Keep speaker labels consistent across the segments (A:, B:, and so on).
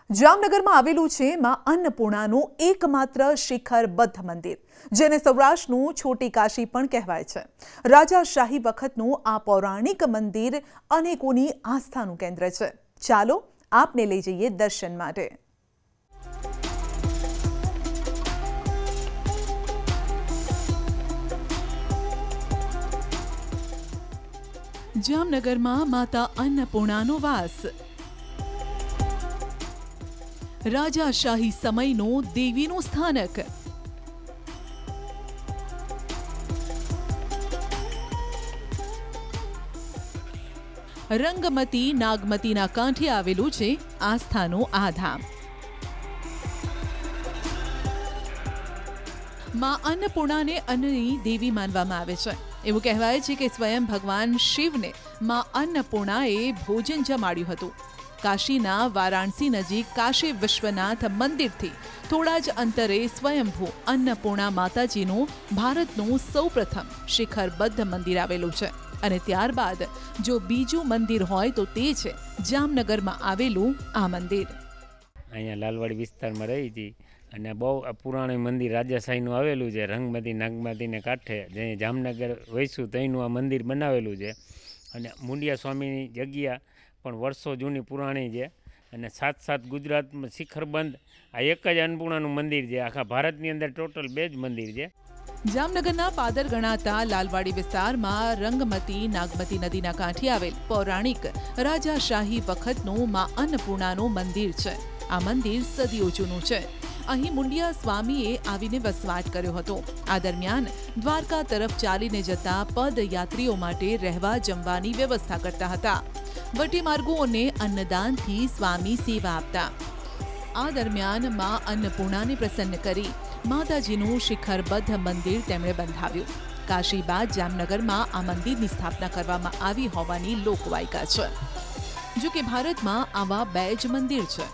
A: જામનગરમાં આવેલું છે માં અન્નપૂર્ણાનું એકમાત્ર શિખરબદ્ધ મંદિર, જેને સૌરાષ્ટ્રનું છોટી કાશી પણ કહેવાય છે. રાજાશાહી વખતનું આ પૌરાણિક મંદિર અનેકોની આસ્થાનું કેન્દ્ર છે. ચાલો આપને લઈ જઈએ દર્શન માટે. જામનગરમાં માતા અન્નપૂર્ણાનો વાસ. રાજાશાહી સમયનું દેવીનું સ્થાનક. રંગમતી નાગમતીના કાંઠે આવેલું છે આસ્થાનું આ ધામ. માં અન્નપૂર્ણાને અન્નની દેવી માનવામાં આવે છે. એવું કહેવાય છે કે સ્વયં ભગવાન શિવને માં અન્નપૂર્ણાએ ભોજન જમાડ્યું હતું. કાશીના વારાણસી નજીક કાશી વિશ્વનાથ મંદિરથી થોડા જ અંતરે સ્વયંભૂ અન્નપૂર્ણા માતાજીનું ભારતનું સૌપ્રથમ શિખરબદ્ધ મંદિર આવેલું છે. અને ત્યારબાદ જો બીજું મંદિર હોય તો તે છે જામનગરમાં આવેલું આ મંદિર.
B: અહીંયા લાલવાડી વિસ્તારમાં રહી હતી અને બહુ પુરાણું મંદિર રાજાશાહીનું આવેલું છે. રંગમતી નાગમતીને કાંઠે જે જામનગર વૈસું તઈનું આ મંદિર બનાવેલું છે. અને મુંડિયા સ્વામીની જગ્યા પણ વર્ષો જૂની પુરાણી છે. અને સાત ગુજરાતમાં શિખરબંધ આ એક જ અન્નપૂર્ણાનું મંદિર છે. આખા ભારતની અંદર ટોટલ 2 જ મંદિર છે.
A: જામનગરના પાદર ગણાતા લાલવાડી વિસ્તારમાં રંગમતી નાગમતી નદીના કાંઠે આવેલ પૌરાણિક રાજાશાહી વખતનું માં અન્નપૂર્ણાનું મંદિર છે. આ મંદિર સદીઓ જૂનું છે. અહીં મુંડિયા સ્વામીએ આવીને વસવાટ કર્યો હતો. આ દરમિયાન દ્વારકા તરફ ચાલીને જતા પદયાત્રીઓ માટે રહેવા જમવાની વ્યવસ્થા કરતા હતા. વટી માર્ગોને અન્નદાનથી સ્વામી સેવા આપતા. આ દરમિયાન માં અન્નપૂર્ણાને પ્રસન્ન કરી માતાજીનું શિખરબદ્ધ મંદિર તેમણે બંધાવ્યું. કાશી બાદ જામનગરમાં આ મંદિરની સ્થાપના કરવામાં આવી હોવાની લોકવાયકા છે. જો કે ભારતમાં આવા 2 જ મંદિર છે.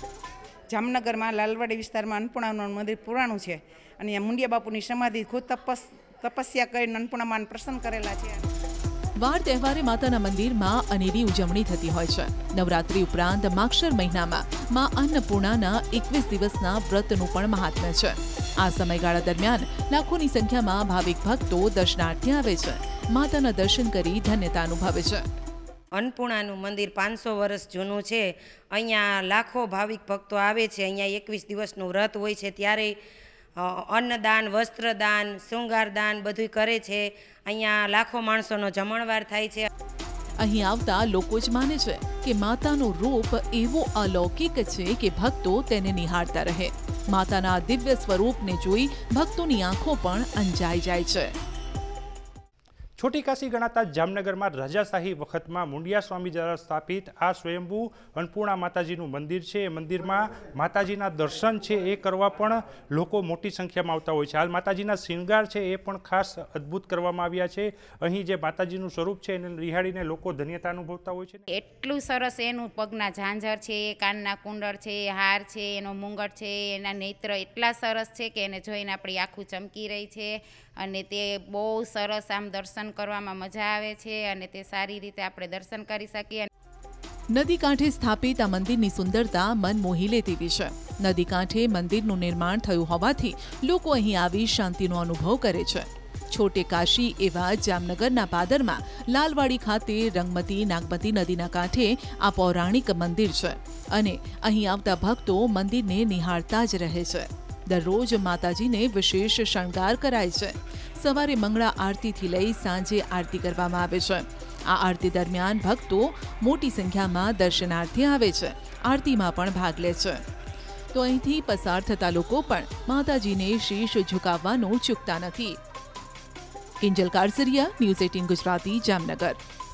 C: જામનગરમાં લાલવાડી વિસ્તારમાં અન્નપૂર્ણાનું મંદિર પુરાણું છે. અને અહીંયા મુંડિયા બાપુની સમાધિ ખુદ તપસ્યા કરીને અન્નપૂર્ણામાં પ્રસન્ન કરેલા છે.
A: વાર તહેવારે માતાના મંદિરમાં અનેરી ઉજવણી થતી હોય છે. નવરાત્રી ઉપરાંત માક્ષર મહિનામાં માં અન્નપૂર્ણાના 21 દિવસના વ્રતનું પણ મહાત્મ્ય છે. આ સમયગાળા દરમિયાન લાખોની સંખ્યામાં ભાવિક ભક્તો દર્શનાર્થે આવે છે. માતાના દર્શન કરી ધન્યતા અનુભવે છે.
D: અન્નપૂર્ણાનું મંદિર 500 વર્ષ જૂનું છે. અહીંયા લાખો ભાવિક ભક્તો આવે છે. અહીંયા 21 દિવસનું વ્રત હોય છે. ત્યારે અન્નદાન, વસ્ત્રદાન, શૃંગારદાન બધું કરે છે. અહીંયા લાખો માણસોનો જમણવાર થાય છે.
A: અહીં આવતા લોકો જ માને છે કે માતાનું રૂપ એવું અલૌકિક છે કે ભક્તો તેને નિહાળતા રહે. માતાના દિવ્ય સ્વરૂપને જોઈ ભક્તોની આંખો પણ અંજાઈ જાય છે.
E: છોટી કાશી ગણાતા જામનગરમાં રાજાશાહી વખતમાં મુંડિયા સ્વામી દ્વારા સ્થાપિત આ સ્વયંભૂ અન્નપૂર્ણા માતાજીનું મંદિર છે. એ મંદિરમાં માતાજીના દર્શન છે એ કરવા પણ લોકો મોટી સંખ્યામાં આવતા હોય છે. હાલ માતાજીના શૃંગાર છે એ પણ ખાસ અદ્ભુત કરવામાં આવ્યા છે. અહીં જે માતાજીનું સ્વરૂપ છે એને નિહાળીને લોકો ધન્યતા અનુભવતા હોય છે.
F: એટલું સરસ એનું પગના ઝાંઝર છે, કાનના કુંડળ છે, હાર છે, એનો મુંગટ છે, એના નેત્ર એટલા સરસ છે કે એને જોઈને આપણી આંખો ચમકી રહી છે. અને તે બહુ સરસ આમ દર્શન કરવામાં મજા આવે છે. અને તે સારી રીતે આપણે દર્શન કરી શકીએ.
A: નદી કાંઠે સ્થાપિત આ મંદિરની સુંદરતા મન મોહી લે તેવી છે. નદી કાંઠે મંદિરનું નિર્માણ થયું હોવાથી લોકો અહીં આવી શાંતિનો અનુભવ કરે છે. છોટે કાશી એવા જામનગરના પાદરમાં લાલવાડી ખાતે રંગમતી નાગમતી નદીના કાંઠે આ પૌરાણિક મંદિર છે. અને અહીં આવતા ભક્તો મંદિરને નિહાળતા જ રહે છે. દરરોજ માતાજીને વિશેષ શણગાર કરાય છે. સવારે મંગળા આરતીથી લઈ સાંજે આરતી કરવામાં આવે છે. આ આરતી દરમિયાન ભક્તો મોટી સંખ્યામાં દર્શનાર્થે આવે છે. આરતીમાં પણ ભાગ લે છે. તો અહીંથી પસાર થતા લોકો પણ માતાજીને શીશ ઝુકાવવાનું ચૂકતા નથી. કિંજલ કારસરિયા, ન્યૂઝ 18 ગુજરાતી, જામનગર.